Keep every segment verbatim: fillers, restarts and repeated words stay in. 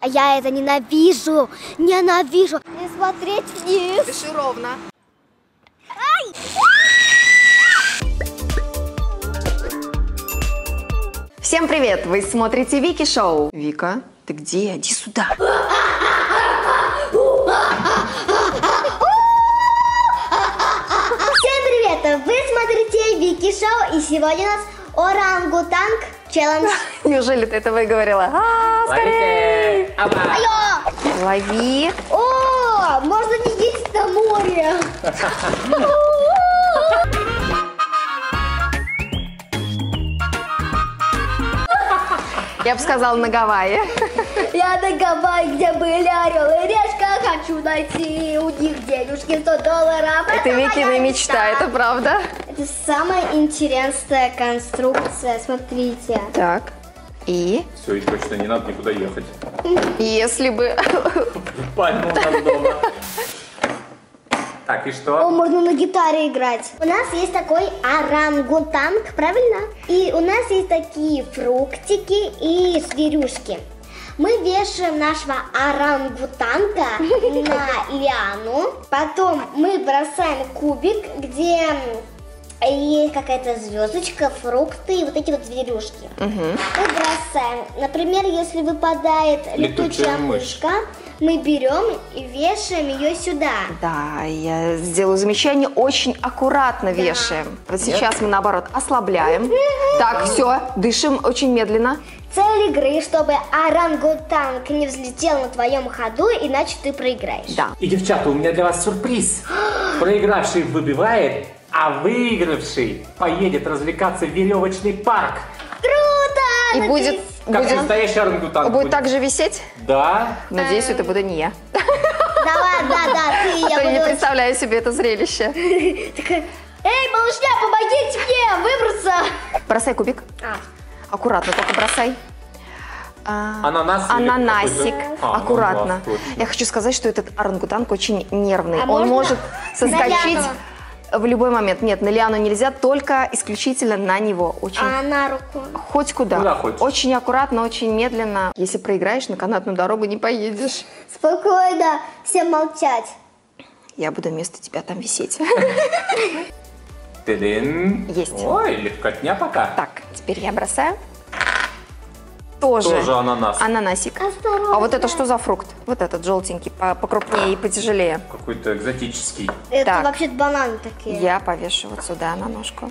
А я это ненавижу, ненавижу. Не смотреть вниз. Дыши ровно. Ай! Всем привет! Вы смотрите Вики Шоу. Вика, ты где? Иди сюда. Всем привет! Вы смотрите Вики Шоу, и сегодня у нас орангутанг челлендж. Неужели ты это выговорила? А, скорее! Алло! Лови. О, можно не ездить на море. Я бы сказала на Гавайи. Я на Гавайи, где были орел и решка. Хочу найти у них денежки сто долларов. Это Викина мечта, это правда? Это самая интересная конструкция, смотрите. Так, и? Все, и точно не надо никуда ехать. Если бы... Пальма у нас дома. Так, и О, что? можно на гитаре играть. У нас есть такой орангутанг, правильно? И у нас есть такие фруктики и зверюшки. Мы вешаем нашего орангутанга на лиану. Потом мы бросаем кубик, где есть какая-то звездочка, фрукты и вот эти вот зверюшки. Угу. Мы бросаем. Например, если выпадает летучая Летучая мышь. мышка, мы берем и вешаем ее сюда. Да, я сделаю замечание, очень аккуратно вешаем. Вот сейчас мы наоборот ослабляем. Так, все, дышим очень медленно. Цель игры, чтобы орангутанг не взлетел на твоем ходу, иначе ты проиграешь. Да. И, девчата, у меня для вас сюрприз. Проигравший выбивает, а выигравший поедет развлекаться в веревочный парк. Круто! И Надеюсь- будет, Как будет, настоящий орангутанг. будет так же висеть? Да. Надеюсь, это буду не я. Давай, да, да, ты, А я то я не буду... представляю себе это зрелище. Такая, эй, малышня, помогите мне выбраться! Бросай кубик. А, Аккуратно только бросай. А, Ананас или Ананасик. какой-то? А, Аккуратно. ананас, точно. Я хочу сказать, что этот орангутанг очень нервный. А Он можно может на соскочить лиану? в любой момент. Нет, на лиану нельзя, только исключительно на него. Очень. а на руку? Хоть куда. Куда хочешь. Очень аккуратно, очень медленно. Если проиграешь, на канатную дорогу не поедешь. Спокойно, всем молчать. Я буду вместо тебя там висеть. Тыдын. Есть. Ой, легкотня пока. Так, теперь я бросаю. Тоже, Тоже ананас. Ананасик. Осторожно. А вот это что за фрукт? Вот этот желтенький, по- покрупнее и потяжелее. Какой-то экзотический. Это Так. вообще-то бананы такие. Я повешу вот сюда на ножку.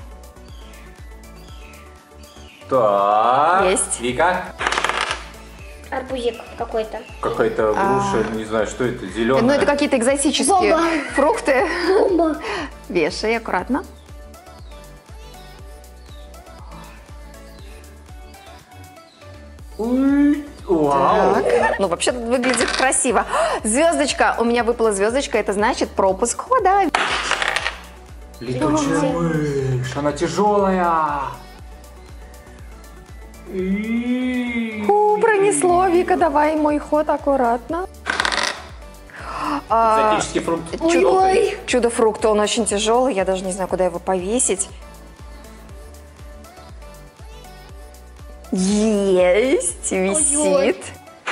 Так. Есть. Вика. Арбузик какой-то. Какая-то груша, не знаю, что это, зеленая. Ну, это какие-то экзотические Бомба. фрукты. Бомба. Вешай аккуратно. Ой, вау. Так. Ну, вообще тут выглядит красиво. Звездочка. У меня выпала звездочка. Это значит пропуск хода. Летучая мышь, она тяжелая. И- Фу, пронесло. Вика, давай мой ход аккуратно. А, Экзотический фрукт. чудо, Ой. чудо-фрукт, он очень тяжелый. Я даже не знаю, куда его повесить. Есть, висит.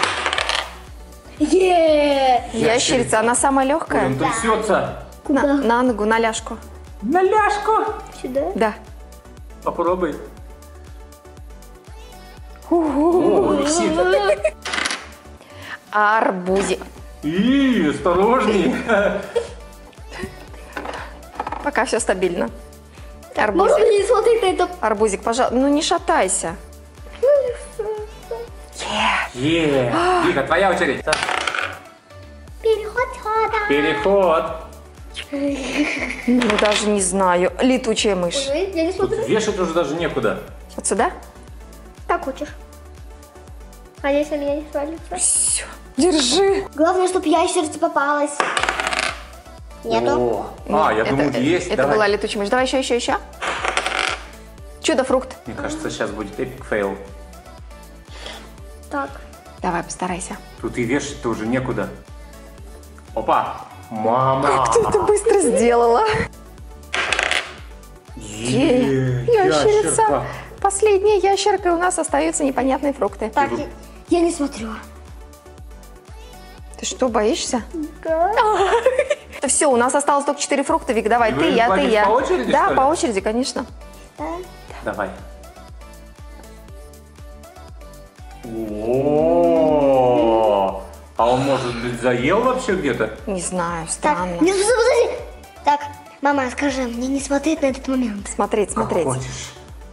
Е. Ящерица, она самая легкая. Он трясется. На, на ногу, на ляжку. На ляжку. Сюда. Да. Попробуй. Ху-ху. О, висит. Арбузик. И, осторожней. Пока все стабильно. Можно Арбузик. не смотреть на это? Арбузик, пожалуйста. Ну не шатайся. Е. Вика, твоя очередь. Переход хода. Переход. Ну даже не знаю. Летучая мышь. Ой, я не Тут смотрю. вешать уже даже некуда. Вот сюда. Как хочешь. Надеюсь, на меня не свалится. Все. Держи. Главное, чтобы ящерица попалась. Нету. О. А, я Это- думаю, это, есть. Это Давай. была летучая мышь. Давай еще, еще, еще. Чудо-фрукт. Мне кажется, сейчас будет эпик фейл. Так. Давай, постарайся. Тут и вешать-то уже некуда. Опа. Мама. Как ты это быстро сделала? Е, Ящерица. Последняя ящерка, и у нас остаются непонятные фрукты. Так, я, я не смотрю. Ты что, боишься? Да. Все, у нас осталось только четыре фрукта. Вик, давай, Вы ты, я, ты, кладете я. по очереди, да, что ли? по очереди, конечно. Да. Давай. О, а он, может быть, заел вообще где-то? Не знаю, Так, странно. не, подожди, подожди. Так, мама, скажи, мне не смотреть на этот момент. Смотреть, Как смотреть. хочешь.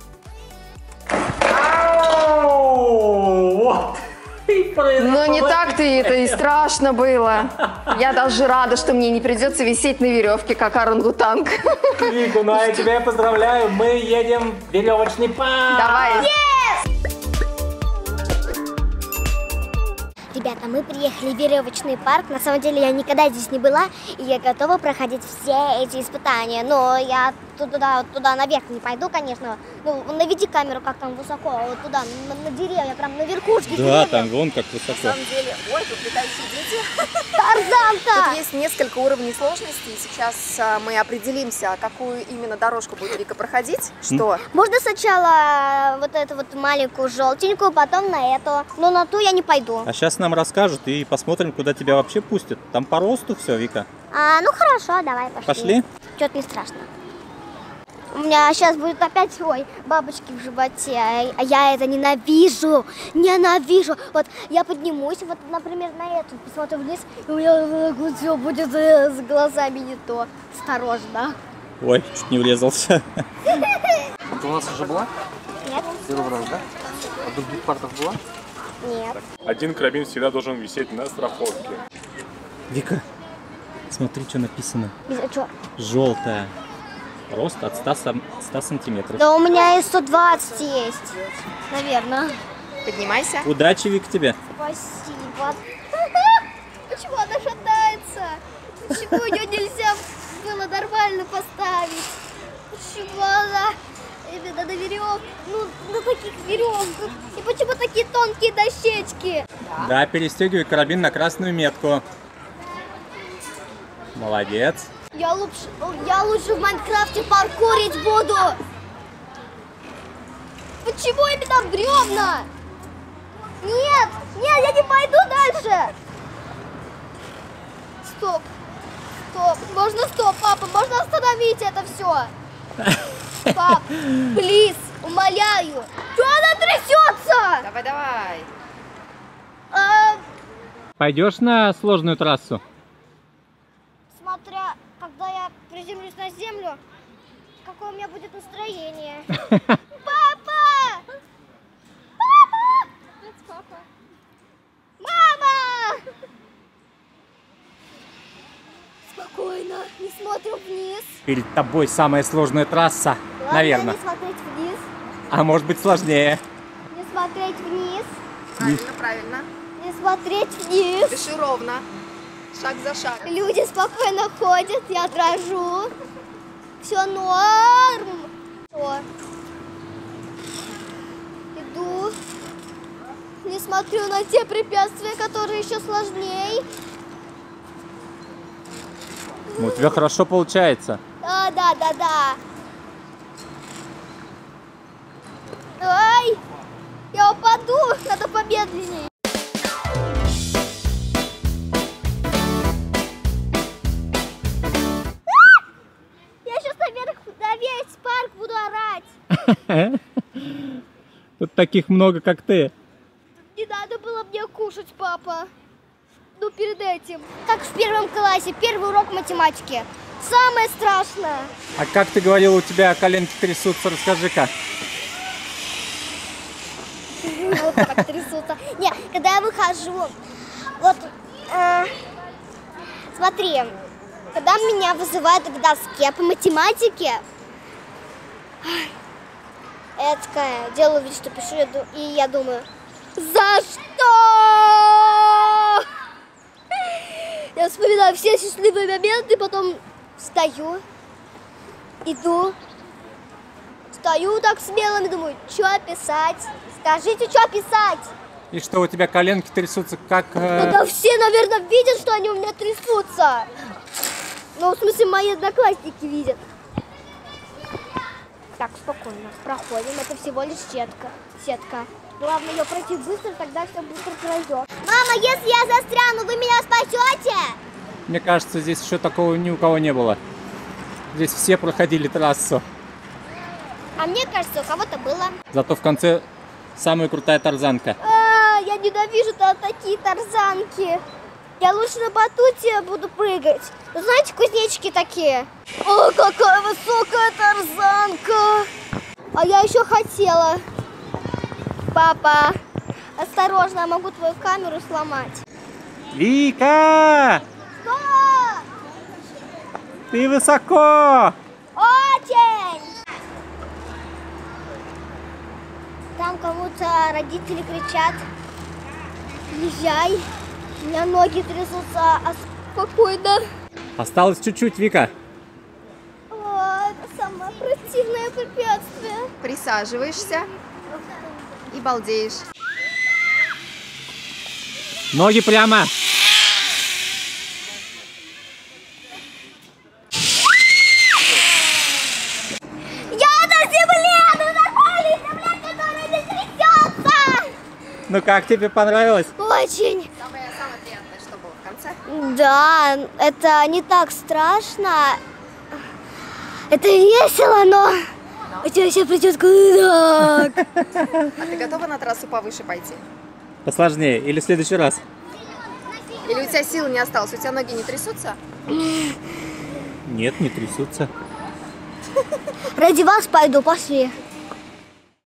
Ау, вот. И произошло. Ну не так-то это и страшно было. Я даже рада, что мне не придется висеть на веревке, как орангутанг. Вику, ну а я тебя поздравляю, мы едем в веревочный парк. Давай. Ребята, мы приехали в веревочный парк. На самом деле я никогда здесь не была, и я готова проходить все эти испытания. Но я туда, туда наверх не пойду, конечно. Ну, наведи камеру, как там высоко, вот туда, на, на деревья, прям на верхушке Да, деревьев. там вон как высоко. На самом деле, ой, тут летающие дети. Тарзанка! Тут есть несколько уровней сложности. Сейчас а, мы определимся, какую именно дорожку будет Вика проходить. Что? Можно сначала вот эту вот маленькую желтенькую, потом на эту. Но на ту я не пойду. А сейчас нам расскажут и посмотрим, куда тебя вообще пустят. Там по росту все, Вика. А, ну хорошо, давай пошли. Пошли? Что-то не страшно. У меня сейчас будет опять, ой, бабочки в животе, а я это ненавижу, ненавижу. Вот я поднимусь, вот, например, на эту, посмотрю вниз, и у меня все будет э, с глазами не то. Осторожно. Ой, чуть не врезался. Ты у нас уже была? Нет? Первый раз, да? А в других парках была? Нет. Один карабин всегда должен висеть на страховке. Вика, смотри, что написано. Без, что? Желтая. Рост от ста сантиметров. Да у меня и сто двадцать есть, наверное. Поднимайся. Удачи, Вик, тебе. Спасибо. Почему она шатается? Почему ее нельзя было нормально поставить? Почему она именно на веревках, ну, на таких веревках? И почему такие тонкие дощечки? Да, перестегивай карабин на красную метку. Молодец. Я лучше, я лучше в Майнкрафте паркурить буду. Почему именно бревна? Нет, нет, я не пойду дальше. Стоп, стоп, можно стоп, папа, можно остановить это все. Пап, плиз, умоляю. Что она трясется? Давай, давай. А, Пойдешь на сложную трассу? смотря, когда я приземлюсь на землю, какое у меня будет настроение. Папа! Папа! Папа! Мама! Спокойно, не смотрим вниз. Перед тобой самая сложная трасса, Ладно, наверное. не смотреть вниз. А может быть сложнее. Не смотреть вниз. Правильно, правильно. Не смотреть вниз. Дыши ровно. Шаг за шагом. Люди спокойно ходят, я дрожу. Все норм. Все. Иду. Не смотрю на те препятствия, которые еще сложнее. Ну, у тебя хорошо получается. Да, да, да, да. Ай, я упаду, надо помедленнее. Я сейчас наверх на весь парк буду орать. Тут таких много, как ты. Не надо было мне кушать, папа. Ну, перед этим. Как в первом классе, первый урок математики. Самое страшное. А как ты говорила, у тебя коленки трясутся, расскажи-ка. Вот так трясутся. Не, когда я выхожу, вот, э, смотри, когда меня вызывают к доске по математике, я такая делаю вид, что пишу, и я думаю, за что? Я вспоминаю все счастливые моменты, потом встаю, иду, стою так смело и думаю, что писать? Скажите, что писать? И что, у тебя коленки трясутся, как... э, Ну да все, наверное, видят, что они у меня трясутся. Ну, в смысле, мои одноклассники видят. Так, спокойно, проходим. Это всего лишь сетка. Сетка. Главное ее пройти быстро, тогда все быстро пройдет. Мама, если я застряну, вы меня спасите! Катя! Мне кажется, здесь еще такого ни у кого не было. Здесь все проходили трассу. А мне кажется, у кого-то было. Зато в конце самая крутая тарзанка. А, я ненавижу там такие тарзанки. Я лучше на батуте буду прыгать. Вы знаете, кузнечики такие. О, какая высокая тарзанка. А я еще хотела. Папа, осторожно, я могу твою камеру сломать. Вика! Что? Ты высоко! Очень! Там кому-то родители кричат: езжай. У меня ноги трясутся, а спокойно. Осталось чуть-чуть, Вика. О, это самое противное препятствие. Присаживаешься и балдеешь. Ноги прямо. Я на земле! Ну нормальный земля, которая не трясется! Ну как, тебе понравилось? Очень. Самое, самое приятное, что было в конце? Да, это не так страшно. Это весело, но у тебя все придет так. А ты готова на трассу повыше пойти? Посложнее. Или в следующий раз? Или у тебя сил не осталось? У тебя ноги не трясутся? Нет, не трясутся. Ради вас пойду, пошли.